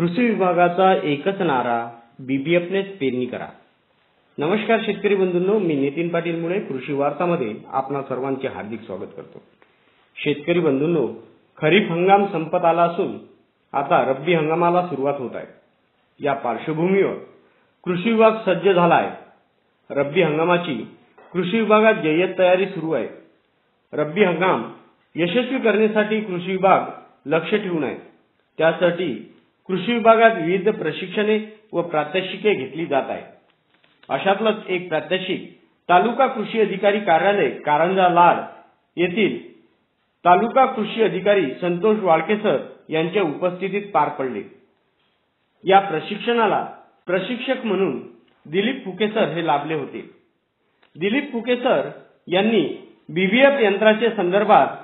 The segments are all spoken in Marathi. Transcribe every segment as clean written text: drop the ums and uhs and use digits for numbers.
कृषी विभागाचा एकच नारा, बीबीएफनेच पेरणी करा। नमस्कार शेतकरी बंधूंनो, मी नितीन पाटील मुळे कृषी वार्तामध्ये आपणा सर्वांचे हार्दिक स्वागत करतो। शेतकरी बंधूंनो, खरीप हंगाम संपत आला असून आता रब्बी हंगामाला सुरुवात होत आहे। या पार्श्वभूमीवर कृषी विभाग सज्ज झाला आहे। रब्बी हंगामाची कृषी विभागात जय्यत तयारी सुरू आहे। रब्बी हंगाम यशस्वी करण्यासाठी कृषी विभाग लक्ष ठेवून आहे। त्यासाठी कृषी विभागात विविध प्रशिक्षणे व प्रात्यक्षिके घेतली जात आहे। अशातलंच एक प्रात्यक्षिक तालुका कृषी अधिकारी कार्यालय कारंजा लाड येथील तालुका कृषी अधिकारी संतोष वाळके सर यांच्या उपस्थितीत पार पडले। या प्रशिक्षणाला प्रशिक्षक म्हणून दिलीप फुके सर हे लाभले होते। दिलीप फुके सर यांनी बीबीएफ यंत्राचे संदर्भात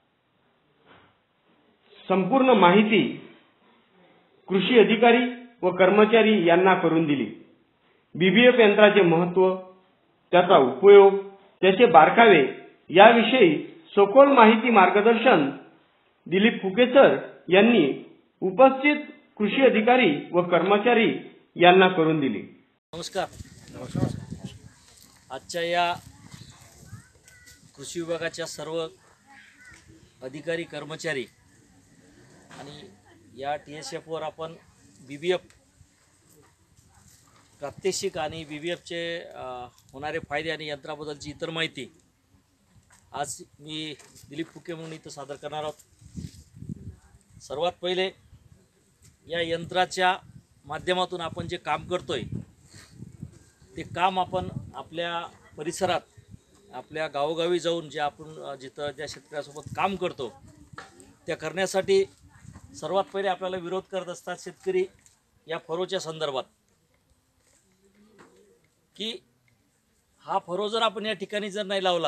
संपूर्ण माहिती कृषी अधिकारी व कर्मचारी यांना करून दिली। बीबीएफ यंत्राचे महत्त्व, त्याचा उपयोग, त्याचे बारकावे याविषयी सखोल माहिती मार्गदर्शन दिलीप फुके सर यांनी उपस्थित कृषी अधिकारी व कर्मचारी यांना करून दिली। नमस्कार। आजच्या या कृषी विभागाच्या सर्व अधिकारी कर्मचारी आणि या TSF वर आपण बीबीएफ प्रात्यक्षिक आणि बीबीएफचे होणारे फायदे आणि यंत्राबद्दलची इतर माहिती आज मी दिलीप फुके म्हणून इथं सादर करणार आहोत। सर्वात पहिले या यंत्राच्या माध्यमातून आपण जे काम करतोय ते काम आपण आपल्या परिसरात, आपल्या गावोगावी जाऊन जे आपण जिथं ज्या शेतकऱ्यासोबत काम करतो त्या करण्यासाठी सर्वात पहिले आपल्याला विरोध करत असतात शेतकरी या फरोच्या संदर्भात, की हा फरो जर आपण या ठिकाणी जर नाही लावलात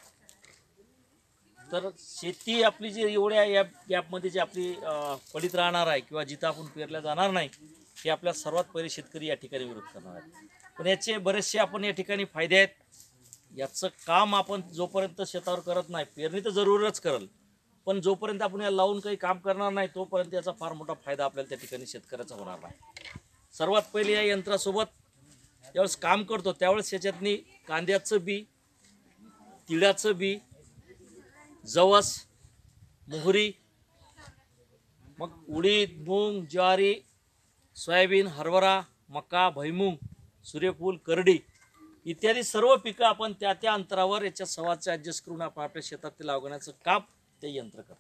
तर शेती आपली जी एवढ्या या गॅपमध्ये जी आपली पडीत राहणार आहे किंवा जिथं आपण पेरल्या जाणार नाही, हे आपल्या सर्वात पहिले शेतकरी या ठिकाणी विरोध करणार आहेत। पण याचे बरेचसे आपण या ठिकाणी फायदे आहेत। याचं काम आपण जोपर्यंत शेतावर करत नाही, पेरणी तर जरूरच करल, पण जोपर्यंत आपण या लावून काही काम करणार नाही तोपर्यंत याचा फार मोठा फायदा आपल्याला त्या ठिकाणी शेतकऱ्याचा होणार नाही। सर्वात पहिले या यंत्रासोबत ज्यावेळेस काम करतो त्यावेळेस याच्यातनी कांद्याचं बी, तिळाचं बी, जवस, मोहरी, मग उडीद, मूग, ज्वारी, सोयाबीन, हरभरा, मका, भुईमूग, सूर्यफूल, करडी इत्यादी सर्व पिकं आपण त्या त्या अंतरावर याच्या सवाचं ॲडजस्ट करून आपण आपल्या शेतात ते लावण्याचं काम ते यंत्र करतं।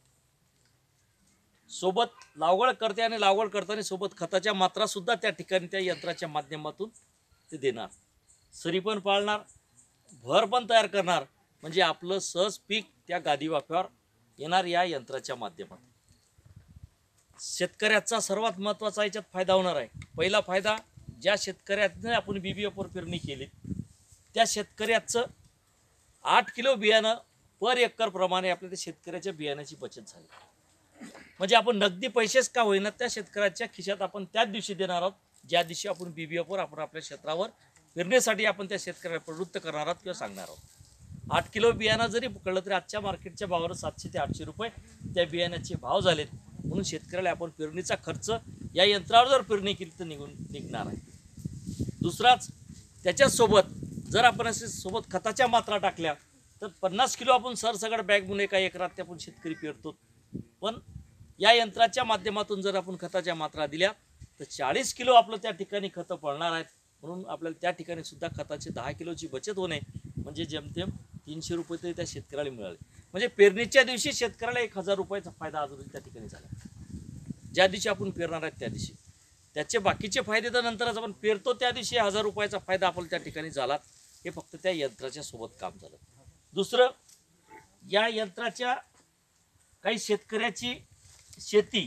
सोबत लागवड करते आणि लागवड करताना सोबत खताच्या मात्रा सुद्धा त्या ठिकाणी त्या यंत्राच्या माध्यमातून ते देणार, सरी पण पाळणार, भर पण तयार करणार, म्हणजे आपलं सहज पीक त्या गादी वाफ्यावर येणार या यंत्राच्या माध्यमातून। शेतकऱ्याचा सर्वात महत्त्वाचा याच्यात फायदा होणार आहे। पहिला फायदा, ज्या शेतकऱ्याने आपण बीबीएफवर पेरणी केली त्या शेतकऱ्याचं 8 किलो बियाणं पर एकर प्रमाणे आपल्या त्या शेतकऱ्याच्या बियाण्याची बचत झाली। म्हणजे आपण नगदी पैसेच का होईना त्या शेतकऱ्याच्या खिशात आपण त्याच दिवशी देणार आहोत ज्या दिवशी आपण बीबीएफवर आपण आपल्या क्षेत्रावर पेरण्यासाठी आपण त्या शेतकऱ्याला प्रवृत्त करणार आहोत किंवा सांगणार आहोत। 8 किलो बियाणं जरी पकडलं तरी आजच्या मार्केटच्या भावावर 700 ते 800 रुपये त्या बियाण्याचे भाव झालेत। म्हणून शेतकऱ्याला आपण पेरणीचा खर्च या यंत्रावर जर पेरणी केली तर निघणार आहे। दुसराच, त्याच्यासोबत जर आपण असे सोबत खताच्या मात्रा टाकल्या तर 50 किलो आपण सरसगट बॅग म्हणून एका एकरात ते आपण शेतकरी पेरतो, पण या यंत्राच्या माध्यमातून जर आपण खताच्या मात्रा दिल्या तर 40 किलो आपलं त्या ठिकाणी खतं पडणार आहेत। म्हणून आपल्याला त्या ठिकाणी सुद्धा खताची 10 किलोची बचत होणे म्हणजे जेमतेम 300 रुपये तरी त्या शेतकऱ्याला मिळाले। म्हणजे पेरणीच्या दिवशी शेतकऱ्याला 1000 रुपयाचा फायदा अजून त्या ठिकाणी झाला। ज्या दिवशी आपण पेरणार आहेत त्या दिवशी त्याचे बाकीचे फायदे तर नंतरच, आपण पेरतो त्या दिवशी 1000 रुपयाचा फायदा आपल्याला त्या ठिकाणी झाला। हे फक्त त्या यंत्राच्या सोबत काम झालं। दुसरं, या यंत्राच्या काही शेतकऱ्याची शेती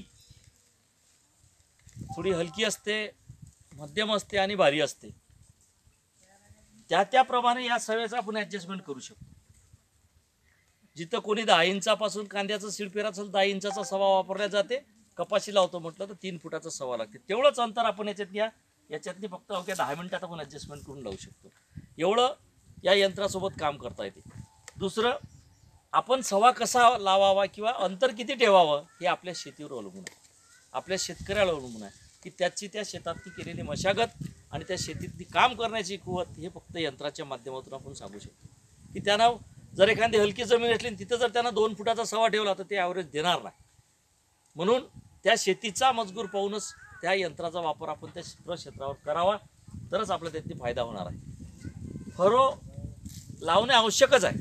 थोडी हलकी असते, मध्यम असते आणि भारी असते, त्याप्रमाणे या सवेचा आपण ॲडजस्टमेंट करू शकतो। जिथं कोणी 10 इंचापासून कांद्याचं सीड पेरा असेल 10 इंचाचा सवा वापरल्या जाते, कपाशी लावतो म्हटलं तर 3 फुटाचा सवा लागते। तेवढंच अंतर आपण याच्यातली फक्त अवघ्या 10 मिनिटात आपण ॲडजस्टमेंट करून लावू शकतो। एवढं या यंत्रासोबत काम करता येते। दुसरं, आपण सवा कसा लावावा किंवा अंतर किती ठेवावं हे आपल्या शेतीवर अवलंबून आहे, आपल्या शेतकऱ्याला अवलंबून आहे। की त्याची त्या शेतातली केलेली मशागत आणि त्या शेतीतली काम करण्याची कुवत हे फक्त यंत्राच्या माध्यमातून आपण सांगू शकतो. की त्यानं जर एखादी हलकी जमीन असली तिथं जर त्यानं 2 फुटाचा सवा ठेवला तर ते ॲव्हरेज देणार नाही. म्हणून त्या शेतीचा मजकूर पाहूनच त्या यंत्राचा वापर आपण त्या क्षेत्रावर करावा, तरच आपल्याला त्यातनी फायदा होणार आहे. फरो लावणे आवश्यकच आहे.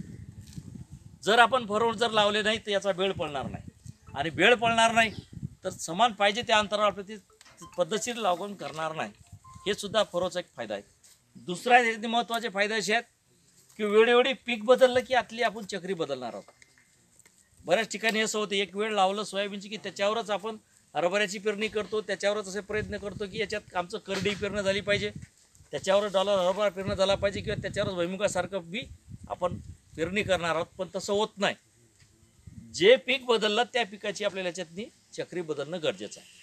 जर आपण फरो जर लावले नाही तर याचा वेळ पडणार नाही, आणि वेळ पडणार नाही तर समान पाहिजे त्या अंतरावर आपलं ते पद्धतशीर लागवण करणार नाही. हे सुद्धा फरोचा एक फायदा आहे. दुसरा याचे महत्त्वाचे फायदे असे आहेत की वेळोवेळी पीक बदललं की आतली आपण चक्री बदलणार आहोत. बऱ्याच ठिकाणी असं होतं, एक वेळ लावलं सोयाबीनची की त्याच्यावरच आपण हरभऱ्याची पेरणी करतो, त्याच्यावरच असे प्रयत्न करतो की याच्यात आमचं करडी पेरणं झाली पाहिजे, त्याच्यावर हरभरा पेरणं झाला पाहिजे, किंवा त्याच्यावरच भुईमुगासारखं बी आपण पेरणी करणार आहोत. पण तसं होत नाही. जे पीक बदललं त्या पिकाची आपल्याला याच्यातनी चक्री बदलणं गरजेचं आहे.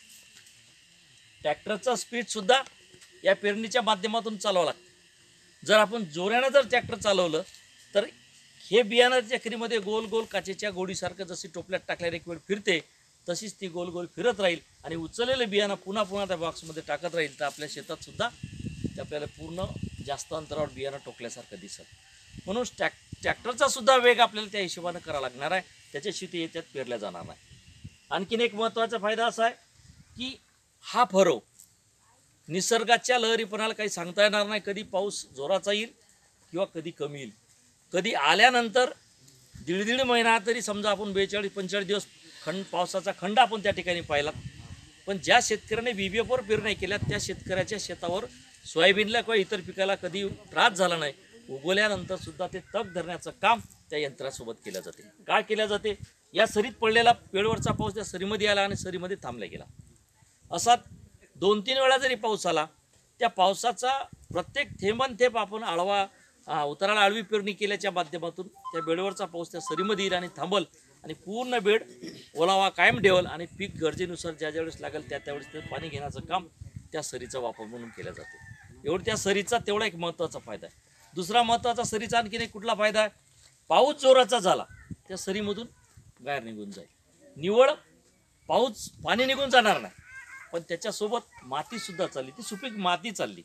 ट्रॅक्टरचा स्पीड सुद्धा या पेरणीच्या माध्यमातून चालवावं लागतं. जर आपण जोरानं जर ट्रॅक्टर चालवलं तर हे बियाणं चक्रीमध्ये गोल गोल काचेच्या गोडीसारखं जशी टोपल्यात टाकल्याने एक वेळ फिरते तशीच ती गोल गोल फिरत राहील आणि उचललेलं बियाणं पुन्हा पुन्हा त्या बॉक्समध्ये टाकत राहील. तर आपल्या शेतात सुद्धा ते आपल्याला पूर्ण जास्त अंतरावर बियाणं टोकल्यासारखं दिसत. म्हणून ट्रॅक्टरचा सुद्धा वेग आपल्याला त्या हिशोबानं करावा लागणार आहे, त्याच्याशी ते याच्यात पेरल्या जाणार नाही. आणखीन एक महत्त्वाचा फायदा असा आहे की हा फरो निसर्गाच्या लहरीपणाला काही सांगता येणार नाही. कधी पाऊस जोराचा येईल किंवा कधी कमी येईल. कधी आल्यानंतर दीड महिना तरी समजा आपण 42-45 दिवस पावसाचा खंड आपण त्या ठिकाणी पाहिला. पण ज्या शेतकऱ्याने BBF पेरण्या केल्या त्या शेतकऱ्याच्या शेतावर सोयाबीनला किंवा इतर पिकाला कधी त्रास झाला नाही. उगवल्यानंतर सुद्धा ते तग धरण्याचं काम त्या यंत्रासोबत केलं जाते. काय केलं जाते, या सरीत पडलेला वेळवरचा पाऊस त्या सरीमध्ये आला आणि सरीमध्ये थांबला गेला. असा 2-3 वेळा जरी पाऊस आला, त्या पावसाचा प्रत्येक थेंबन आपण उताराला आळवी पेरणी केल्याच्या माध्यमातून त्या बेडवरचा पाऊस त्या सरीमध्ये येईल आणि थांबल आणि पूर्ण बेड ओलावा कायम ठेवल आणि पीक गरजेनुसार ज्या ज्यावेळेस लागेल त्यावेळेस ते पाणी घेण्याचं काम त्या सरीचा वापर म्हणून केला जातो. एवढं त्या सरीचा तेवढा एक महत्त्वाचा फायदा आहे. दुसरा महत्त्वाचा सरीचा आणखीन एक कुठला फायदा आहे, पाऊस जोराचा झाला त्या सरीमधून बाहेर निघून जाईल. निव्वळ पाणी निघून जाणार नाही, पण त्याच्यासोबत मातीसुद्धा चालली, ती सुपीक माती चालली,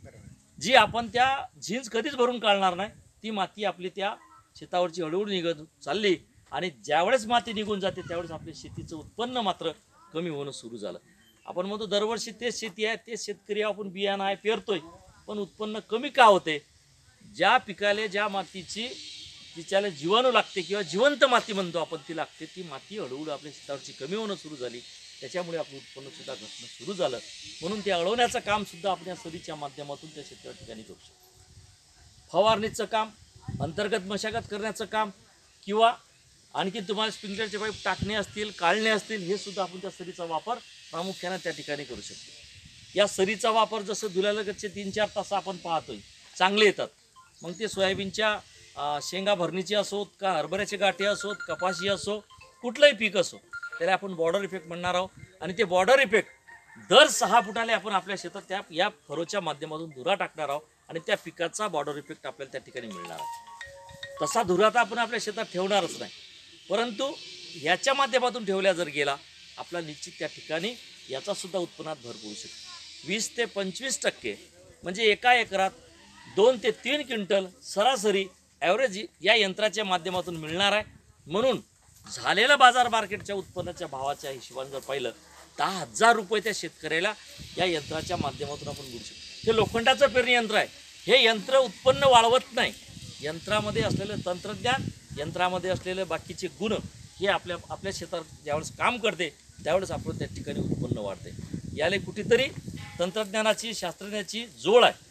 जी आपण त्या झिंज कधीच भरून काढणार नाही. ती माती आपली त्या शेतावरची हळूहळू निघत चालली आणि ज्यावेळेस माती निघून जाते त्यावेळेस आपल्या शेतीचं उत्पन्न मात्र कमी होणं सुरू झालं. आपण म्हणतो दरवर्षी तेच शेती आहे, तेच शेतकरी आपण बियाणं आहे पेरतोय, पण उत्पन्न कमी का होते. ज्या पिकाले ज्या मातीची तिच्याला जीवाणू लागते किंवा जिवंत माती म्हणतो आपण ती लागते, ती माती हळूहळू आपल्या शेतावरची कमी होणं सुरू झाली. त्याच्यामुळे आपलं उत्पन्नसुद्धा घटणं सुरू झालं. म्हणून ते अडवण्याचं काम सुद्धा आपण या सरीच्या माध्यमातून त्या शेतकऱ्या ठिकाणी करू शकतो. फवारणीचं काम, अंतर्गत मशागत करण्याचं काम किंवा आणखी तुम्हाला स्प्रिंकलरचे पाईप टाकणे असतील, काढणे असतील, हे सुद्धा आपण त्या सरीचा वापर प्रामुख्याने त्या ठिकाणी करू शकतो. या सरीचा वापर जसं धुल्यालगतचे 3-4 तास आपण पाहतोय चांगले येतात. मग ते सोयाबीनच्या शेंगा भरणीची असोत का हरभऱ्याचे गाठे असोत, कपाशी असो, कुठलंही पीक असो, त्याला आपण बॉर्डर इफेक्ट म्हणणार आहोत. आणि ते बॉर्डर इफेक्ट दर 6 फुटाले आपण आपल्या शेतात या फरोच्या माध्यमातून धुरा टाकणार आहोत आणि त्या पिकाचा बॉर्डर इफेक्ट आपल्याला त्या ठिकाणी मिळणार आहे. तसा धुरा तर आपण आपल्या शेतात ठेवणारच नाही, परंतु ह्याच्या माध्यमातून ठेवल्या जर गेला आपला निश्चित त्या ठिकाणी याचा सुद्धा उत्पन्नात भर पडू शकतो. 20 ते 25% म्हणजे एका एकरात 2 ते 3 क्विंटल सरासरी ॲव्हरेज या यंत्राच्या माध्यमातून मिळणार आहे. म्हणून झालेलं बाजार मार्केटच्या उत्पन्नाच्या भावाच्या हिशोबाने जर पाहिलं 10,000 रुपये त्या शेतकऱ्याला या यंत्राच्या माध्यमातून आपण मिळू शकतो. हे लोखंडाचं पेरणी यंत्र आहे. हे यंत्र उत्पन्न वाढवत नाही. यंत्रामध्ये असलेलं तंत्रज्ञान, यंत्रामध्ये असलेले बाकीचे गुण हे आपल्या शेतात ज्यावेळेस काम करते त्यावेळेस आपण त्या ठिकाणी उत्पन्न वाढते. याला कुठेतरी तंत्रज्ञानाची, शास्त्रज्ञाची जोड आहे.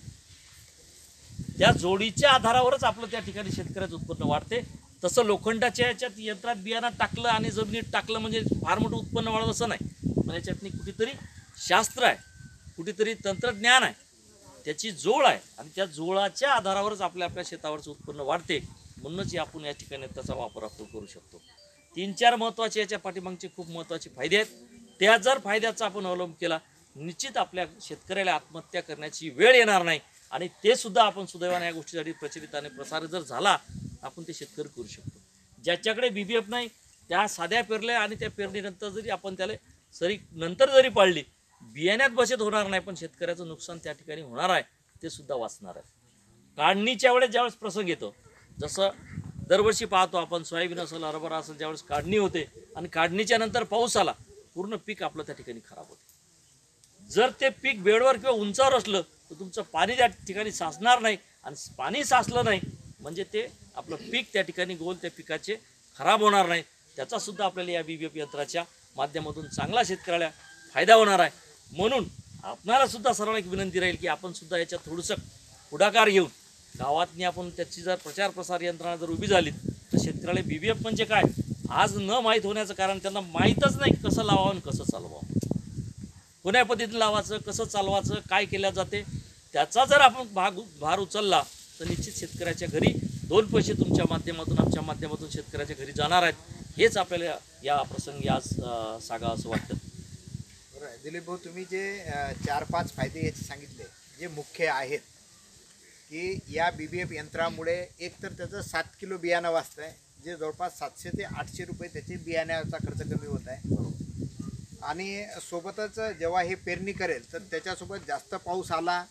त्या जोडीच्या आधारावरच आपलं त्या ठिकाणी शेतकऱ्याचं उत्पन्न वाढते. तसं लोखंडाच्या याच्यात यंत्रात बियाणं टाकलं आणि जमिनीत टाकलं म्हणजे फार मोठं उत्पन्न वाढवं असं नाही. पण याच्यातनी कुठेतरी शास्त्र आहे, कुठेतरी तंत्रज्ञान आहे, त्याची जोड आहे आणि त्या जोडाच्या आधारावरच आपल्या शेतावरचं उत्पन्न वाढते. म्हणूनच आपण या ठिकाणी त्याचा वापर आपण करू शकतो. 3-4 महत्त्वाचे याच्या पाठीमागचे खूप महत्त्वाचे फायदे आहेत. त्या जर फायद्याचा आपण अवलंब केला निश्चित आपल्या शेतकऱ्याला आत्महत्या करण्याची वेळ येणार नाही. आणि ते सुद्धा आपण सुदैवाने या गोष्टीसाठी प्रचलित आणि प्रसार जर झाला आपण ते शेतकरी करू शकतो. ज्याच्याकडे BBF नाही त्या साध्या पेरल्या आणि त्या पेरणीनंतर जरी आपण त्याला सरी नंतर जरी पाळली बियाण्यात बचत होणार नाही, पण शेतकऱ्याचं नुकसान त्या ठिकाणी होणार आहे, ते सुद्धा वाचणार आहे. काढणीच्या वेळेस ज्यावेळेस प्रसंग येतो, जसं दरवर्षी पाहतो आपण, सोयाबीन असेल, हरभरा असेल, ज्यावेळेस काढणी होते आणि काढणीच्या नंतर पाऊस आला, पूर्ण पीक आपलं त्या ठिकाणी खराब होते. जर ते पीक बेडवर किंवा उंचावर असलं तर तुमचं पाणी त्या ठिकाणी साचणार नाही, आणि पाणी साचलं नाही म्हणजे ते आपलं पीक त्या ठिकाणी गोल त्या पिकाचे खराब होणार नाही. त्याचा सुद्धा आपल्याला या BBF यंत्राच्या माध्यमातून चांगला शेतकऱ्याला फायदा होणार आहे. म्हणून आपणाला सुद्धा सर्वांना एक विनंती राहील की आपण सुद्धा याच्यात थोडंसं पुढाकार घेऊन गावातनी आपण त्याची जर प्रचार प्रसार यंत्रणा जर उभी झाली तर शेतकऱ्याला BBF म्हणजे काय आज न माहीत होण्याचं कारण त्यांना माहीतच नाही कसं लावावं आणि कसं चालवावं, कोण्या पद्धतीने लावायचं, कसं चालवायचं, काय केल्या जाते, त्याचा जर आपण भार उचलला तर निश्चित शेतकऱ्याच्या घरी 2 पैसे तुमच्या माध्यमातून, आमच्या माध्यमातून शेतकऱ्याच्या घरी जाणार आहेत. हेच आपल्याला या प्रसंगी आज सांगावं असं वाटतं. बरं दिलीप भाऊ, तुम्ही जे 4-5 फायदे याचे सांगितले जे मुख्य आहेत की या BBF यंत्रामुळे एकतर त्याचं 7 किलो बियाणं वाचतं आहे, जे जवळपास 700 ते 800 रुपये त्याचे बियाण्याचा खर्च कमी होत आहे. आणि सोबतच जेव्हा हे पेरणी करेल तर त्याच्यासोबत जास्त पाऊस आला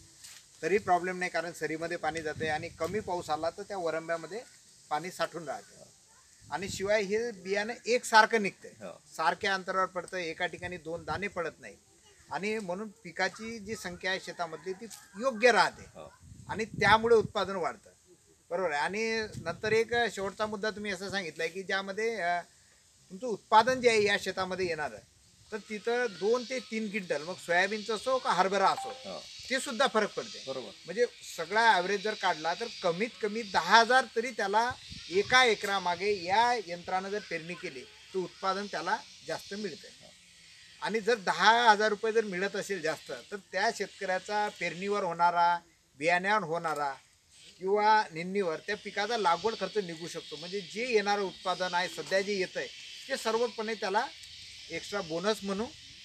तरी प्रॉब्लेम नाही, कारण सरीमध्ये पाणी जाते, आणि कमी पाऊस आला तर त्या वरंब्यामध्ये पाणी साठून राहते. आणि शिवाय हे बियाणं एकसारखं निघते, सारख्या अंतरावर पडतं, एका ठिकाणी 2 दाणे पडत नाही, आणि म्हणून पिकाची जी संख्या आहे शेतामधली ती योग्य राहते, आणि त्यामुळे उत्पादन वाढतं. बरोबर आहे. आणि नंतर एक शेवटचा मुद्दा तुम्ही असं सांगितलं आहे की ज्यामध्ये तुमचं उत्पादन जे आहे या शेतामध्ये येणार आहे तर तिथं 2 ते 3 क्विंटल, मग सोयाबीनचं असो का हरभरा असो, ते सुद्धा फरक पडते. बरोबर. म्हणजे सगळा ॲव्हरेज जर काढला तर कमीत कमी 10,000 तरी त्याला एका एकरामागे या यंत्रानं जर पेरणी केली तर उत्पादन त्याला जास्त मिळते. आणि जर 10,000 रुपये जर मिळत असेल जास्त तर त्या शेतकऱ्याचा पेरणीवर होणारा, बियाण्यावर होणारा किंवा निंदणीवर त्या पिकाचा लागवड खर्च निघू शकतो. म्हणजे जे येणारं उत्पादन आहे सध्या जे येतं आहे ते सर्वपणे त्याला एक्स्ट्रा बोनस म्हणून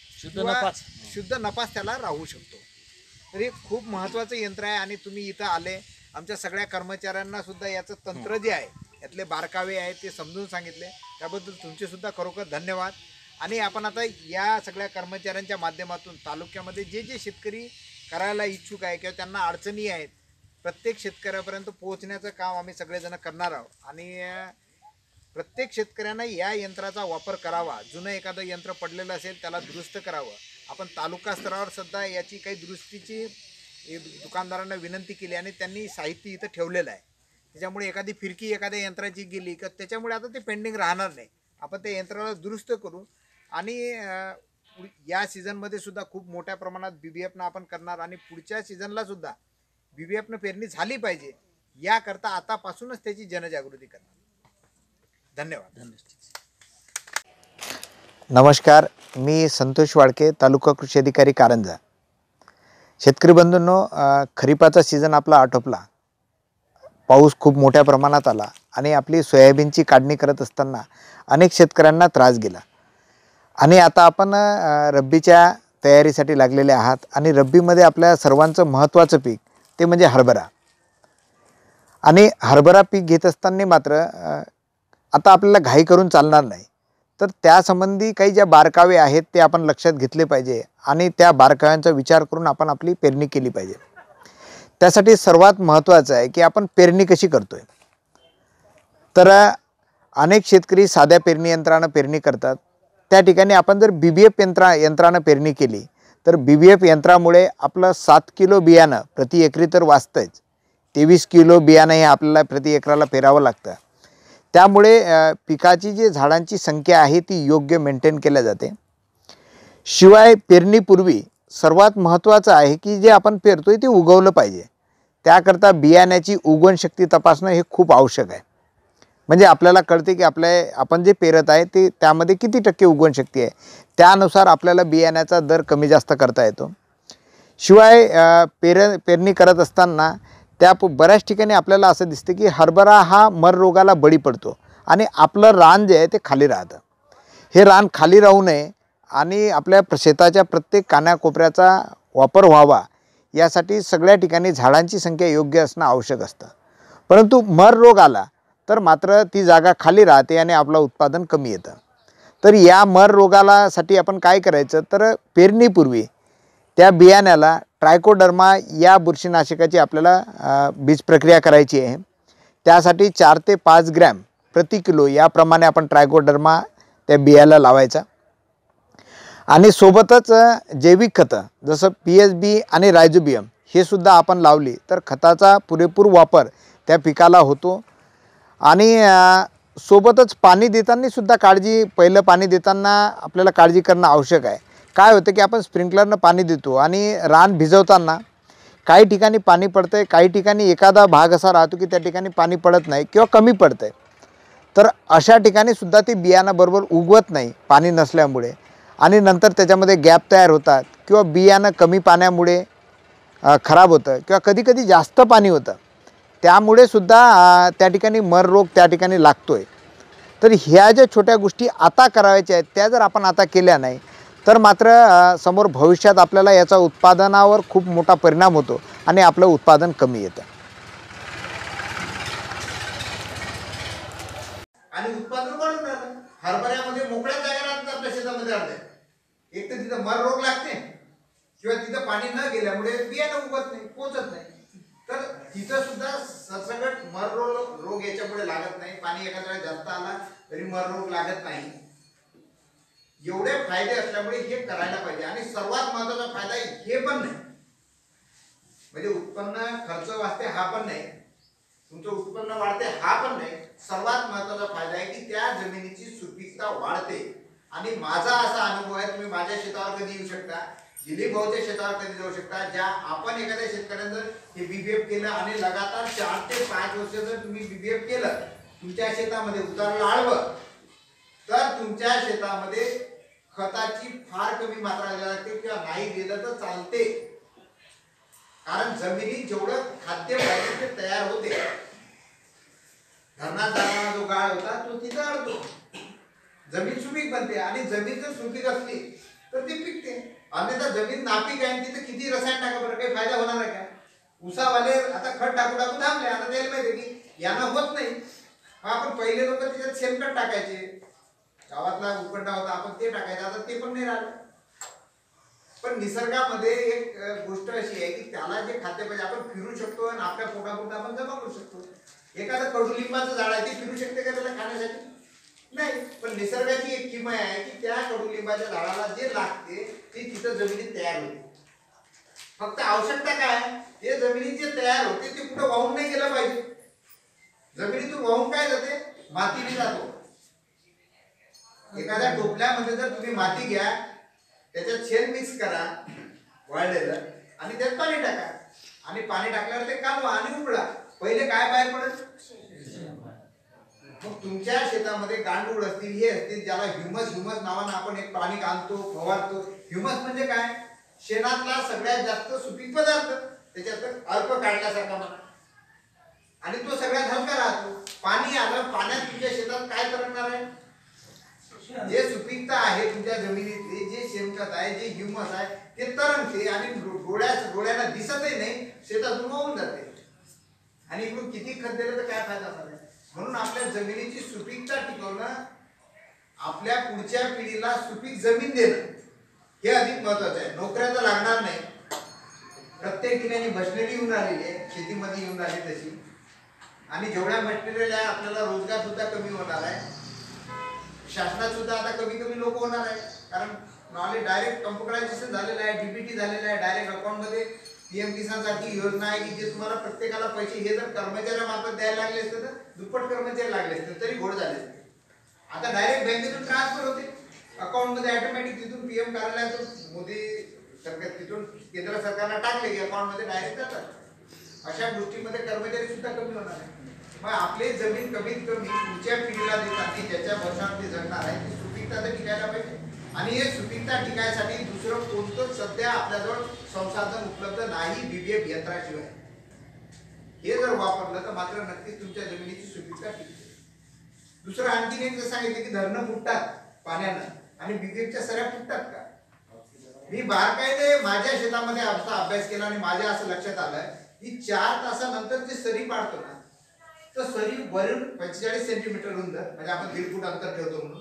शुद्ध नफाच त्याला राहू शकतो. तर हे खूप महत्त्वाचं यंत्र आहे. आणि तुम्ही इथं आले, आमच्या सगळ्या कर्मचाऱ्यांना सुद्धा याचं तंत्र जे आहे यातले बारकावे आहेत ते समजून सांगितले, त्याबद्दल तुमचे सुद्धा खरोखर धन्यवाद. आणि आपण आता या सगळ्या कर्मचाऱ्यांच्या माध्यमातून तालुक्यामध्ये जे जे शेतकरी करायला इच्छुक आहे किंवा त्यांना अडचणी आहेत प्रत्येक शेतकऱ्यापर्यंत पोहोचण्याचं काम आम्ही सगळेजण करणार आहोत. आणि प्रत्येक शेतकऱ्यांना या यंत्राचा वापर करावा. जुनं एखादं यंत्र पडलेलं असेल त्याला दुरुस्त करावं. आपण तालुका स्तरावर सुद्धा याची काही दुरुस्तीची दुकानदारांना विनंती केली आणि त्यांनी साहित्य इथं ठेवलेलं आहे. त्याच्यामुळे एखादी फिरकी एखाद्या यंत्राची गेली का त्याच्यामुळे आता ते पेंडिंग राहणार नाही. आपण त्या यंत्राला दुरुस्त करू. आणि या सीझनमध्ये सुद्धा खूप मोठ्या प्रमाणात BBFनं आपण करणार, आणि पुढच्या सीझनला सुद्धा BBFनं पेरणी झाली पाहिजे याकरता आतापासूनच त्याची जनजागृती करणार. धन्यवाद. नमस्कार, मी संतोष वाडके, तालुका कृषी अधिकारी कारंजा. शेतकरी बंधूंनो, खरीपाचा सीझन आपला आटोपला, पाऊस खूप मोठ्या प्रमाणात आला आणि आपली सोयाबीनची काढणी करत असताना अनेक शेतकऱ्यांना त्रास गेला. आणि आता आपण रब्बीच्या तयारीसाठी लागलेले आहात. आणि रब्बीमध्ये आपल्या सर्वांचं महत्त्वाचं पीक ते म्हणजे हरभरा. आणि हरभरा पीक घेत असताना मात्र आता आपल्याला घाई करून चालणार नाही. तर त्यासंबंधी काही ज्या बारकावे आहेत ते आपण लक्षात घेतले पाहिजे आणि त्या बारकाव्यांचा विचार करून आपण आपली पेरणी केली पाहिजे. त्यासाठी सर्वात महत्त्वाचं आहे की आपण पेरणी कशी करतोय. तर अनेक शेतकरी साध्या पेरणी यंत्रानं पेरणी करतात. त्या ठिकाणी आपण जर BBF यंत्रानं पेरणी केली तर BBF यंत्रामुळे आपलं 7 किलो बियाणं प्रति एकरी तर वाचतंच, 23 किलो बियाणं हे आपल्याला प्रति एकराला पेरावं लागतं. त्यामुळे पिकाची जी झाडांची संख्या आहे ती योग्य मेंटेन केल्या जाते. शिवाय पेरणीपूर्वी सर्वात महत्त्वाचं आहे की जे आपण पेरतोय ते उगवलं पाहिजे. त्याकरता बियाण्याची उगवण शक्ती तपासणं हे खूप आवश्यक आहे. म्हणजे आपल्याला कळते की आपण जे पेरत आहे ते त्यामध्ये किती टक्के उगवण शक्ती आहे. त्यानुसार आपल्याला बियाण्याचा दर कमी जास्त करता येतो. शिवाय पेरणी करत असताना बऱ्याच ठिकाणी आपल्याला असं दिसतं की हरभरा हा मर रोगाला बळी पडतो आणि आपलं रान जे आहे ते खाली राहतं. हे रान खाली राहू नये आणि आपल्या शेताच्या प्रत्येक कानाकोपऱ्याचा वापर व्हावा यासाठी सगळ्या ठिकाणी झाडांची संख्या योग्य असणं आवश्यक असतं. परंतु मर रोग आला तर मात्र ती जागा खाली राहते आणि आपलं उत्पादन कमी येतं. तर या मर रोगाला साठी आपण काय करायचं, तर पेरणीपूर्वी त्या बियाण्याला ट्रायकोडर्मा या बुरशीनाशकाची आपल्याला बीज प्रक्रिया करायची आहे. त्यासाठी 4 ते 5 ग्रॅम प्रति किलो याप्रमाणे आपण ट्रायकोडर्मा त्या बियाला लावायचा. आणि सोबतच जैविक खतं जसं PSB आणि रायझोबियम हे सुद्धा आपण लावली तर खताचा पुरेपूर वापर त्या पिकाला होतो. आणि सोबतच पाणी देताना सुद्धा पहिलं पाणी देताना आपल्याला काळजी करणं आवश्यक आहे. काय होतं की आपण स्प्रिंकलरनं पाणी देतो आणि रान भिजवताना काही ठिकाणी पाणी पडतं आहे, काही ठिकाणी एखादा भाग असा राहतो की त्या ठिकाणी पाणी पडत नाही किंवा कमी पडतं आहे. तर अशा ठिकाणी सुद्धा ते बियाणं बरोबर उगवत नाही पाणी नसल्यामुळे, आणि नंतर त्याच्यामध्ये गॅप तयार होतात किंवा बियाणं कमी पाण्यामुळे खराब होतं किंवा कधीकधी जास्त पाणी होतं, त्यामुळे सुद्धा त्या ठिकाणी मर रोग त्या ठिकाणी लागतो आहे. तर ह्या ज्या छोट्या गोष्टी आता करायच्या आहेत त्या जर आपण आता केल्या नाही तर मात्र समोर भविष्यात आपल्याला याचा उत्पादनावर खूप मोठा परिणाम होतो आणि आपलं उत्पादन कमी येतं. आणि उत्पादन वाढून राहिलं. हरभऱ्यामध्ये मोकळ्या जागा राहतात आपल्या शेतामध्ये अर्ध्या. एक तर तिथं मर रोग लागते किंवा तिथं पाणी न गेल्यामुळे बियाणं उगवत नाही, पोचत नाही. तर तिथं सुद्धा सरसकट मर रोग याच्यापुढे लागत नाही. पाणी एखाद्या वेळेस जास्त आला तरी मर रोग लागत नाही. एवढे फायदे असल्यामुळे हे करायला पाहिजे. आणि सर्वात महत्वाचा फायदा हे पण नाही, म्हणजे उत्पन्न खर्च वाचते हा पण नाही, तुमचं उत्पन्न वाढते हा पण नाही. सर्वात महत्वाचा फायदा आहे की त्या जमिनीची सुपीकता वाढते. आणि माझा असा अनुभव आहे, तुम्ही माझ्या शेतावर कधी येऊ शकता, दिलीप भाऊच्या शेतावर कधी जाऊ शकता, ज्या आपण एखाद्या शेतकऱ्यानं जर हे BBF केलं आणि लगातार 4 ते 5 वर्ष जर तुम्ही BBF केलं, तुमच्या शेतामध्ये उतारलं आळवं, तर तुमच्या शेतामध्ये खताची फार कमी मात्रा द्यावी लागते किंवा नाही दिलं तर चालते. कारण जमिनीत जेवढं खाद्य पाहिजे ते तयार होते. धरणात जाणारा जो गाळ होता तो तिथं अडतो, जमीन सुपीक बनते. आणि जमीन जर सुपीक असली तर ती पिकते. अन्यथा जमीन नापीक आहे तिथे किती रसायन टाका बरं, काही फायदा होणार आहे का? उसावाले आता खत टाकू टाकू थांबले. आता त्याला माहिती की यांना होत नाही. आपण पहिले लोक त्याच्यात शेणखत टाकायचे, गावातला उकंडा होता आपण ते टाकायचं, आता ते पण नाही राहिलं. पण निसर्गामध्ये एक गोष्ट अशी आहे की त्याला जे खाद्य पाहिजे आपण फिरू शकतो आणि आपल्या पोटापुरतं आपण जमा करू शकतो. एखादं कडुलिंबाचं झाड आहे ते फिरू शकते का त्याला खाण्यासाठी? नाही. पण निसर्गाची एक किमया आहे की त्या कडुलिंबाच्या झाडाला जे लागते ते तिथं जमिनीत तयार होते. फक्त आवश्यकता काय, ते जमिनीत जे तयार होते ते कुठं वाहून नाही गेलं पाहिजे. जमिनीतून वाहून काय जाते, मातीने जातो. एखाद्या टोपल्यामध्ये जर तुम्ही माती घ्या, त्याच्यात शेण मिक्स करा वाळलेलं आणि त्यात पाणी टाका, आणि पाणी टाकल्यावर ते कालवा आणि उघडा. पहिले काय बाहेर पडत, मग तुमच्या शेतामध्ये गांडूळ असतील, हे असतील, ज्याला ह्युमस नावानं आपण एक पाणी आणतो फवारतो. ह्युमस म्हणजे काय, शेणातला सगळ्यात जास्त सुपीक पदार्थ, त्याच्यात अर्क काढल्यासारखा म्हणा, आणि तो सगळ्यात हलका राहतो. पाणी आलं, पाण्यात तुमच्या शेतात काय तरंगणार आहे, जे सुपीकता आहे तुमच्या जमिनीतली, जे शेणखत आहे, जे ह्युमस आहे ते तरंगते आणि डोळ्याला दिसतही नाही, शेतातून वाहून जाते. आणि इकडून किती खत दिलं तर काय फायदा झाला. म्हणून आपल्या जमिनीची सुपीकता टिकवणं, आपल्या पुढच्या पिढीला सुपीक जमीन देणं हे अधिक महत्वाचं आहे. नोकऱ्या तर लागणार नाही, प्रत्येक ठिकाणी मशिनरी येऊन आलेली आहे, शेतीमध्ये येऊन आली तशी. आणि जेवढ्या मशिनरी आहे आपल्याला रोजगार सुद्धा कमी होणार आहे. शासनात सुद्धा आता कमी लोक होणार आहे, कारण नॉलेज डायरेक्ट कम्प्युटरायझेशन झालेलं आहे, DBT झालेलं आहे. डायरेक्ट अकाउंटमध्ये PM किसान सारखी योजना आहे की जे तुम्हाला प्रत्येकाला पैसे हे जर कर्मचाऱ्यामार्फत द्यायला लागले असते तर दुप्पट कर्मचारी लागले असते तरी घोड झाले असते. आता डायरेक्ट बँकेतून ट्रान्सफर होते अकाउंटमध्ये ऑटोमॅटिक, तिथून PM कार्यालयातून मोदी सरकार तिथून केंद्र सरकारला टाकले की अकाउंटमध्ये डायरेक्ट जातात. अशा गोष्टींमध्ये कर्मचारी सुद्धा कमी होणार आहे. मग आपली जमीन कमीत कमी पुढच्या पिढीला देतात, ज्याच्या वर्षामध्ये जगणार आहे, ती सुपीकता तर टिकायला पाहिजे. आणि हे सुपीकता टिकायसाठी दुसरं कोणतं सध्या आपल्याजवळ संसाधन उपलब्ध नाही BBF यंत्राशिवाय. हे जर वापरलं तर मात्र नक्कीच तुमच्या जमिनीची सुपीकता टिकते. दुसरं आणखीन एक सांगितलं की धरणं फुटतात पाण्यानं आणि BBFच्या सऱ्या फुटतात का. मी बारकाईने माझ्या शेतामध्ये असा अभ्यास केला आणि माझ्या असं लक्षात आलं की 4 तासानंतर जे सरी पाडतो ना, तर सरी वरून 45 सेंटीमीटर रुंद, म्हणजे आपण 1.5 फूट अंतर ठेवतो म्हणून,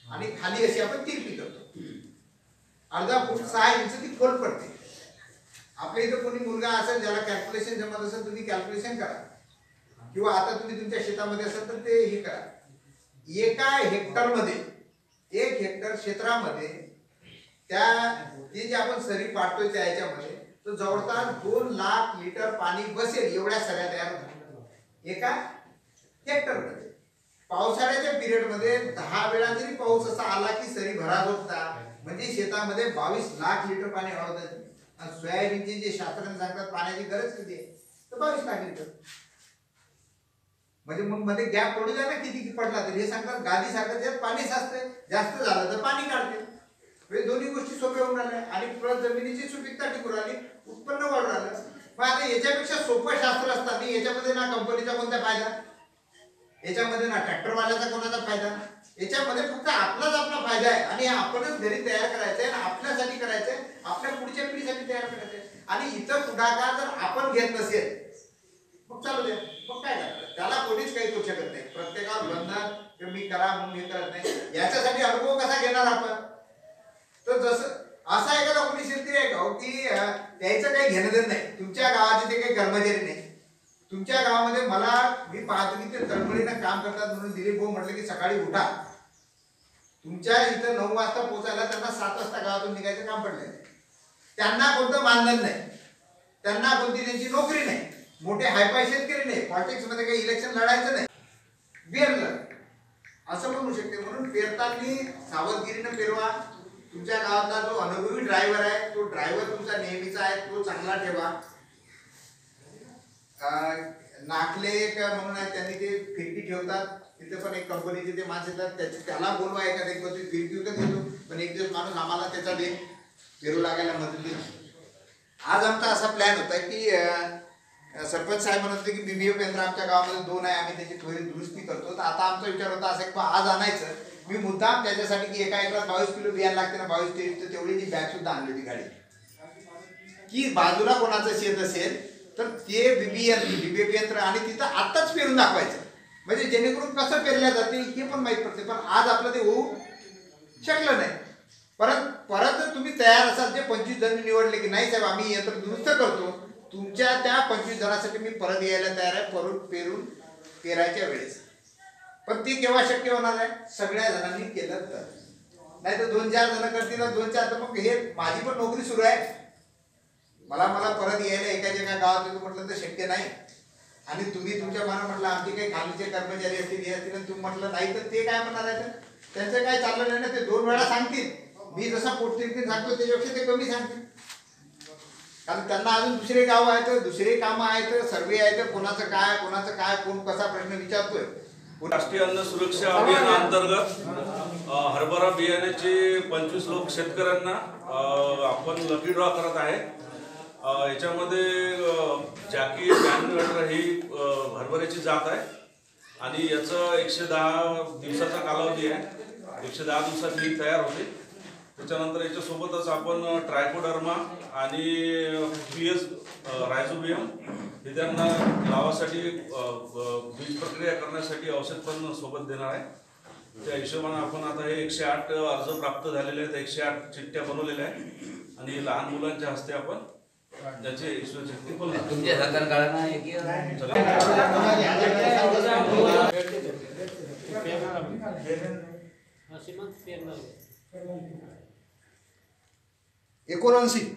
आणि खाली अशी आपण तिरपी करतो. अर्धा फूट 6 इंच ती खोल पडते. आपल्या इथं कोणी मुलगा असेल ज्याला कॅल्क्युलेशन जमत असेल तुम्ही कॅल्क्युलेशन करा, किंवा आता तुम्ही तुमच्या शेतामध्ये असेल तर ते हे करा. एका हेक्टरमध्ये 1 हेक्टर क्षेत्रामध्ये ते जे आपण सरी पाडतोय त्या याच्यामध्ये तो जवळपास 2 लाख लिटर पाणी बसेल एवढ्या सऱ्या तयार होतात एका हेक्टरमध्ये. पावसाळ्याच्या पिरियड मध्ये 10 वेळा जरी पाऊस असा आला की सरी भरात होता, म्हणजे शेतामध्ये 22 लाख लिटर पाणी हवं. आणि सोयाबीनचे जे शास्त्रज्ञ सांगतात पाण्याची गरज किती आहे, तर 22 लाख लिटर. म्हणजे मग मध्ये गॅप पडू द्या ना, किती पडला तर हे सांगतात गादी सारखं त्यात पाणी साचते, जास्त झालं तर पाणी काढते. म्हणजे दोन्ही गोष्टी सोप्या होऊन राहिल्या आणि परत जमिनीची सुपीकता टिकून राहिली, उत्पन्न वाढून राहिलं. मग आता याच्यापेक्षा सोपं शास्त्र असताना याच्यामध्ये ना कंपनीचा कोणता फायदा, याच्यामध्ये ना ट्रॅक्टरवाल्याचा कोणाचा फायदा, याच्यामध्ये फक्त आपला फायदा आहे. आणि आपणच घरी तयार करायचंय आणि आपल्यासाठी करायचंय, आपल्या पुढच्या पिढीसाठी तयार करायचंय. आणि इथं पुढाकार जर आपण घेत नसेल मग चालू द्या, मग काय करायचं, त्याला कोणीच काही करू शकत नाही. प्रत्येकावर बंधन मी करा म्हणून हे करत नाही. याच्यासाठी अनुभव कसा घेणार आपण, तर जसं असा एखादा कोणी शेतकरी आहे का की त्याचं काही घेणं देणं नाही, तुमच्या गावाचे ते काही कर्मचारी नाही. तुमच्या गावामध्ये मी पाहतो की ते तळमळीनं काम करतात म्हणून दिलीप भाऊ म्हटलं की सकाळी उठा, तुमच्या इथं 9 वाजता पोहोचायला त्यांना 7 वाजता गावातून निघायचं काम पडलंय. त्यांना कोणतं मानधन नाही, त्यांना कोणती त्यांची नोकरी नाही, मोठे हायफाय शेतकरी नाही, पॉलिटिक्स मध्ये काही इलेक्शन लढायचं नाही, बेरलं असं म्हणू शकते. म्हणून पेरताना सावधगिरीनं पेरवा. तुमच्या गावातला जो अनुभवी ड्रायव्हर आहे तो ड्रायव्हर तुमचा नेहमीचा आहे तो चांगला ठेवा. नाकले म्हणून आहे, त्यांनी ते फिरकी ठेवतात, तिथे पण एक कंपनीचे ते माणसं येतात, त्याला बोलवा एखाद्या फिरकी विकत घेतो, पण एक दिवस माणूस आम्हाला त्याचा दे पेरू लागायला मदत. आज आमचा असा प्लॅन होता की सरपंच साहेब म्हणत होते की बीबीएफ यंत्र आमच्या गावामध्ये 2 आहे, आम्ही त्याची त्वरित दुरुस्ती करतो. तर आता आमचा विचार होता असा की आज आणायचं. मी मुद्दाम त्याच्यासाठी की एका एकरात 22 किलो बियाणं लागते ना, 22-23 तेवढी ती बॅग सुद्धा आणली होती गाडी, की बाजूला कोणाचं शेत असेल तर ते बीबीएफ यंत्र आणि तिथं आत्ताच पेरून दाखवायचं, म्हणजे जेणेकरून कसं पेरल्या जाते हे पण माहीत पडते. पण आज आपलं ते होऊ शकलं नाही. परत तुम्ही तयार असाल, जे 25 जण निवडले की नाही साहेब आम्ही यंत्र दुरुस्त करतो, तुमच्या त्या 25 जणांसाठी मी परत यायला तयार आहे पेरायच्या वेळेस. पण ते केव्हा शक्य होणार आहे, सगळ्या जणांनी केलं तर. नाही तर 2-4 जण करतील, 2-4 तर मग हे माझी पण नोकरी सुरू आहे, मला परत यायला एका गावात येतो म्हटलं तर शक्य नाही. आणि तुम्ही तुमच्या मनात म्हटलं आमचे काही खालीचे कर्मचारी असतील हे असतील आणि तुम्ही म्हटलं नाही तर ते काय म्हणणार आहे, त्यांचं काय चाललं नाही ना, ते 2 वेळा सांगतील. मी जसा पोटतिरीत सांगतो त्याच्यापेक्षा ते कमी सांगतील, कारण त्यांना अजून दुसरे गाव आहेत, दुसरे कामं आहेत, सर्वे आहेत, कोणाचं काय कोण कसा प्रश्न विचारतोय. राष्ट्रीय अन्न सुरक्षा अभियानाअंतर्गत हरभरा बियाण्याचे 25 शेतकऱ्यांना आपण लकी ड्रॉ करत आहे. याच्यामध्ये जॅकी बॅनगड ही हरभऱ्याची जात आहे आणि याचं 110 दिवसाचा कालावधी आहे. 110 दिवसात ही तयार होते. त्याच्यानंतर याच्यासोबतच आपण ट्रायकोडर्मा आणि PS रायझोबियम हे त्यांना लावासाठी बीज प्रक्रिया करण्यासाठी औषध पण सोबत देणार आहे. त्या हिशोबाने आपण आता हे 108 अर्ज प्राप्त झालेले आहेत, 108 चिठ्ठ्या बनवलेल्या आहेत आणि लहान मुलांच्या हस्ते आपण त्याचे ईश्वरशक्ती पण तुमच्या सरकार काढणार आहे की 79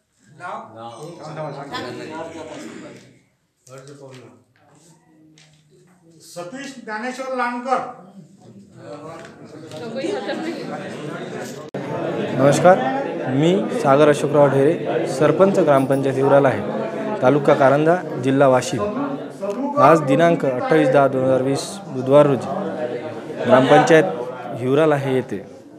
सतीश ज्ञानेश्वर लांडकर. नमस्कार, मी सागर अशोकराव ढेरे, सरपंच ग्रामपंचायत हिवराला आहे, तालुका कारंजा, जिल्हा वाशिम. आज दिनांक 28/10/2020 बुधवार रोजी ग्रामपंचायत हिवराला हे येथे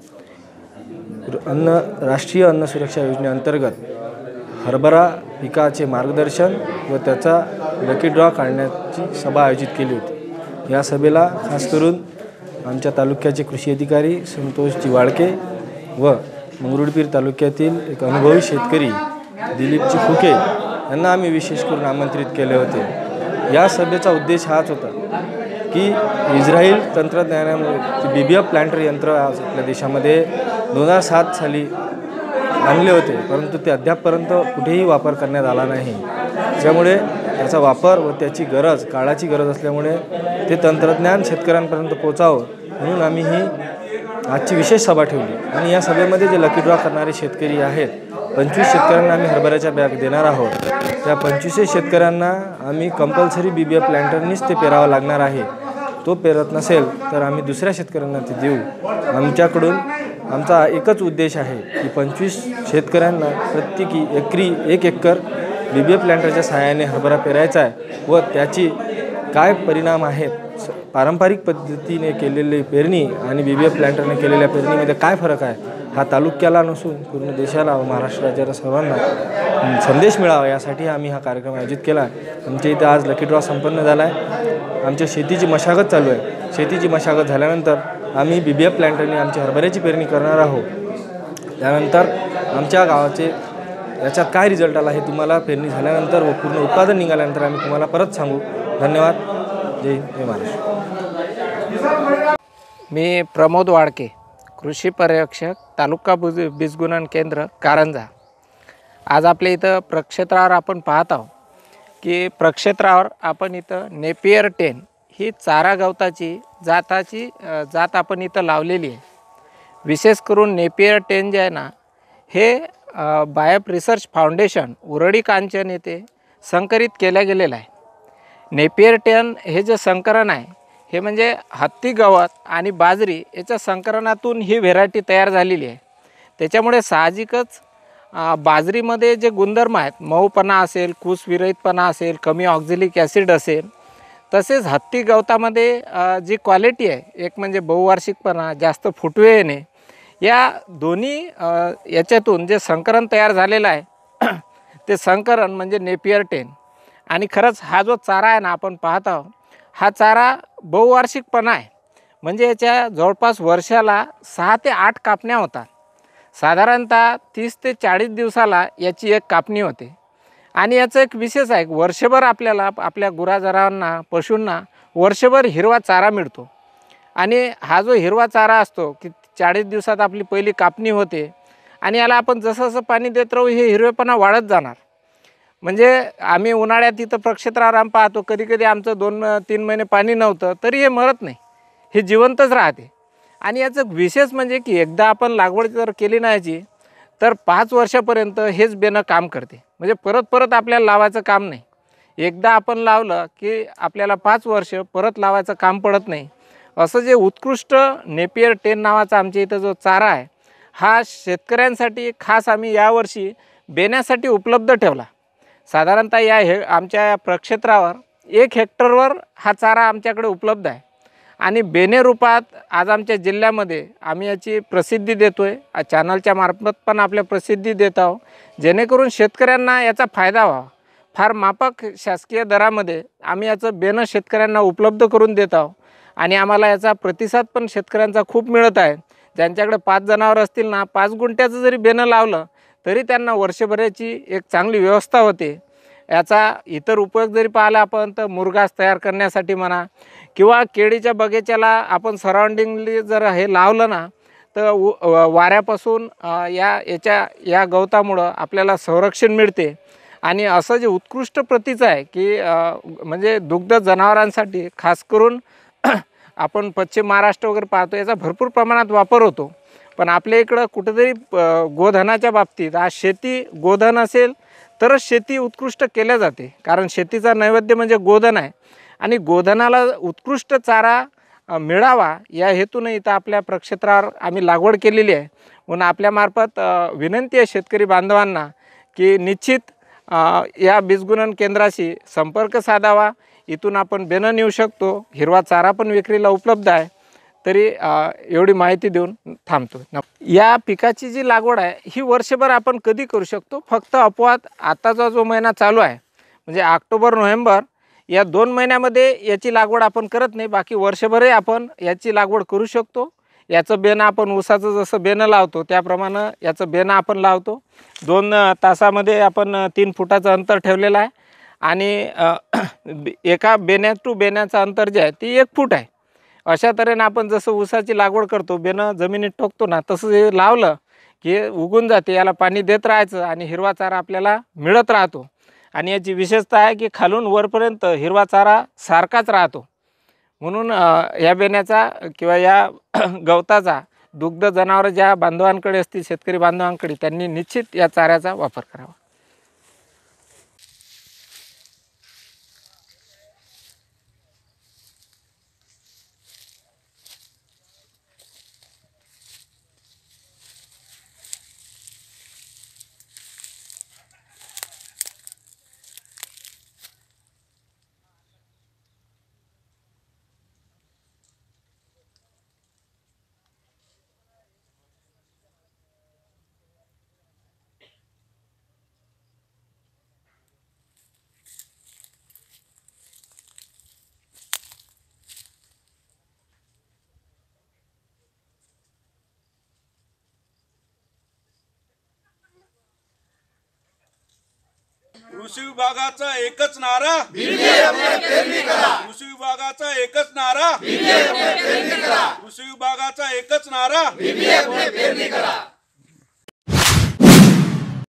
राष्ट्रीय अन्न सुरक्षा योजनेअंतर्गत हरभरा पिकाचे मार्गदर्शन व त्याचा लकी ड्रॉ काढण्याची सभा आयोजित केली होती. या सभेला खास करून आमच्या तालुक्याचे कृषी अधिकारी संतोषजी वाळके व मंगरुळपीर तालुक्यातील एक अनुभवी शेतकरी दिलीपजी फुके यांना आम्ही विशेष करून आमंत्रित केले होते. या सभेचा उद्देश हाच होता की इस्रायल तंत्रज्ञानामुळे BBF प्लांटर यंत्र आज आपल्या देशामध्ये 2007 साली आणले होते, परंतु ते अद्यापपर्यंत कुठेही वापर करण्यात आला नाही. त्यामुळे त्याचा वापर व त्याची गरज, काळाची गरज असल्यामुळे ते तंत्रज्ञान शेतकऱ्यांपर्यंत पोहोचावं म्हणून आम्ही ही आजची विशेष सभा ठेवली. आणि या सभेमध्ये जे लकी ड्रॉ करणारे शेतकरी आहेत, 25 शेतकऱ्यांना आम्ही हरभऱ्याच्या बॅग देणार आहोत. त्या 25 शेतकऱ्यांना आम्ही कंपल्सरी BBF प्लांटरनीच ते पेरावं लागणार आहे. तो पेरत नसेल तर आम्ही दुसऱ्या शेतकऱ्यांना ते देऊ. आमच्याकडून आमचा एकच उद्देश आहे की 25 शेतकऱ्यांना प्रत्येकी एकरी 1 एकर BBF प्लांटरच्या सहाय्याने हरभरा पेरायचा आहे व त्याची काय परिणाम आहेत, पारंपरिक पद्धतीने केलेली पेरणी आणि BBF प्लांटरने केलेल्या पेरणीमध्ये काय फरक आहे, हा तालुक्याला नसून पूर्ण देशाला व महाराष्ट्र राज्याला सर्वांना संदेश मिळावा यासाठी आम्ही हा कार्यक्रम आयोजित केला आहे. आमच्या इथं आज लकी ड्रॉ संपन्न झाला आहे. आमच्या शेतीची मशागत चालू आहे. शेतीची मशागत झाल्यानंतर आम्ही BBF प्लांटरने आमची हरभऱ्याची पेरणी करणार आहोत. त्यानंतर आमच्या गावाचे याच्यात काय रिझल्ट आला हे तुम्हाला पेरणी झाल्यानंतर व पूर्ण उत्पादन निघाल्यानंतर आम्ही तुम्हाला परत सांगू. धन्यवाद. जय हिंद, जय महाराष्ट्र. मी प्रमोद वाडके, कृषी पर्यवेक्षक, तालुका बीजगुणन केंद्र कारंजा. आज आपल्या इथं प्रक्षेत्रावर आपण पाहत आहोत की प्रक्षेत्रावर आपण इथं नेपियर 10 ही चारा गवताची जात आपण इथं लावलेली आहे. विशेष करून नेपियर 10 जे आहे ना, हे बायप रिसर्च फाउंडेशन उरडी कांचन येथे संकरित केल्या गेलेलं आहे. नेपियर 10 हे जे संकरण आहे हे म्हणजे हत्ती गवत आणि बाजरी याच्या संकरणातून ही व्हेरायटी तयार झालेली आहे. त्याच्यामुळे साहजिकच बाजरीमध्ये जे गुणधर्म आहेत, मऊपणा असेल, कुसविरहितपणा असेल, कमी ऑक्झॅलिक ॲसिड असेल, तसेच हत्ती गवतामध्ये जी क्वालिटी आहे, एक म्हणजे बहुवार्षिकपणा, जास्त फुटवे येणे, या दोन्ही याच्यातून जे संकरण तयार झालेलं आहे ते संकरण म्हणजे नेपियर 10. आणि खरंच हा जो चारा आहे ना आपण पाहत आहोत, हा चारा बहुवार्षिकपणा आहे. म्हणजे याच्या जवळपास वर्षाला 6 ते 8 कापण्या होतात. साधारणतः 30 ते 40 दिवसाला याची एक कापणी होते. आणि याचं एक विशेष आहे, वर्षभर आपल्याला आपल्या गुराजरांना, पशूंना वर्षभर हिरवा चारा मिळतो. आणि हा जो हिरवा चारा असतो की 40 दिवसात आपली पहिली कापणी होते आणि याला आपण जसं जसं पाणी देत राहू हे हिरवेपणा वाढत जाणार. म्हणजे आम्ही उन्हाळ्यात इथं प्रक्षेत्रावर आम पाहतो, कधी कधी आमचं 2-3 महिने पाणी नव्हतं तरी हे मरत नाही, हे जिवंतच राहते. आणि याचं विशेष म्हणजे की एकदा आपण लागवड जर केली नाही तर 5 वर्षापर्यंत हेच बेनं काम करते. म्हणजे परत परत आपल्याला लावायचं काम नाही. एकदा आपण लावलं की आपल्याला 5 वर्ष परत लावायचं काम पडत नाही. असं जे उत्कृष्ट नेपियर 10 नावाचा आमच्या इथं जो चारा आहे, हा शेतकऱ्यांसाठी खास आम्ही यावर्षी बेण्यासाठी उपलब्ध ठेवला. साधारणतः आमच्या प्रक्षेत्रावर 1 हेक्टरवर हा चारा आमच्याकडे उपलब्ध आहे. आणि बेने रूपात आज आमच्या जिल्ह्यामध्ये आम्ही याची प्रसिद्धी देतो आहे. चॅनलच्या मार्फत पण आपल्या प्रसिद्धी देत आहोत, जेणेकरून शेतकऱ्यांना याचा फायदा व्हावा. फार माफक शासकीय दरामध्ये आम्ही याचं बेनं शेतकऱ्यांना उपलब्ध करून देत आहोत. आणि आम्हाला याचा प्रतिसाद पण शेतकऱ्यांचा खूप मिळत आहे. ज्यांच्याकडे 5 जनावर असतील ना, 5 गुंठ्याचं जरी बेनं लावलं तरी त्यांना वर्षभराची एक चांगली व्यवस्था होते. याचा इतर उपयोग जरी पाहिला आपण तर मुरघास तयार करण्यासाठी म्हणा, किंवा केळीच्या बगीच्याला आपण सराउंडिंगली जर हे लावलं ना तर वाऱ्यापासून या गवतामुळं आपल्याला संरक्षण मिळते. आणि असं जे उत्कृष्ट प्रतीचं आहे की म्हणजे दुग्ध जनावरांसाठी खास करून आपण पश्चिम महाराष्ट्र वगैरे पाहतो, याचा भरपूर प्रमाणात वापर होतो. पण आपल्या इकडं कुठेतरी गोधनाच्या बाबतीत आज शेती गोधन असेल तरच शेती उत्कृष्ट केल्या जाते. कारण शेतीचा नैवेद्य म्हणजे गोधन आहे. आणि गोधनाला उत्कृष्ट चारा मिळावा या हेतून इथं आपल्या प्रक्षेत्रावर आम्ही लागवड केलेली आहे. म्हणून आपल्यामार्फत विनंती आहे शेतकरी बांधवांना की निश्चित या बीजगुणन केंद्राशी संपर्क साधावा. इथून आपण बेनं नेऊ शकतो. हिरवा चारा पण विक्रीला उपलब्ध आहे. तरी एवढी माहिती देऊन थांबतो. या पिकाची जी लागवड आहे ही वर्षभर आपण कधी करू शकतो. फक्त अपवाद आताचा जो महिना चालू आहे म्हणजे ऑक्टोबर-नोव्हेंबर या 2 महिन्यामध्ये याची लागवड आपण करत नाही. बाकी वर्षभरही आपण याची लागवड करू शकतो. याचं बेनं आपण ऊसाचं जसं बेनं लावतो त्याप्रमाणे याचं बेनं आपण लावतो. 2 तासामध्ये आपण 3 फुटाचं अंतर ठेवलेलं आहे. आणि एका बेण्या टू बेण्याचं अंतर जे आहे ती 1 फूट आहे. अशा तऱ्हेने आपण जसं ऊसाची लागवड करतो, बेणं जमिनीत टोकतो ना, तसं हे लावलं की उगून जाते. याला पाणी देत राहायचं आणि हिरवा चारा आपल्याला मिळत राहतो. आणि याची विशेषता आहे की खालून वरपर्यंत हिरवा चारा सारखाच राहतो. म्हणून या बेण्याचा किंवा या गवताचा दुग्ध जनावरं ज्या बांधवांकडे असतील, शेतकरी बांधवांकडे, त्यांनी निश्चित या चाऱ्याचा वापर करावा. कृषी विभागाचा एकच नारा, कृषी विभागाचा एकच नारा, कृषी विभागाचा एकच नारा.